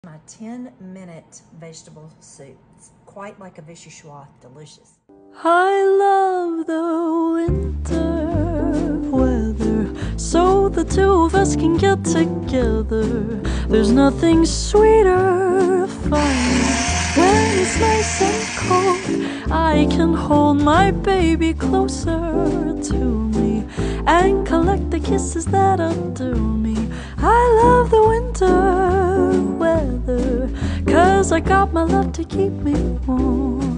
My 10-minute vegetable soup. It's quite like a vichyssoise, delicious. I love the winter weather, so the two of us can get together. There's nothing sweeter, finer, when it's nice and cold. I can hold my baby closer to me and collect the kisses that undo me. I love the winter weather, 'cause I got my love to keep me warm.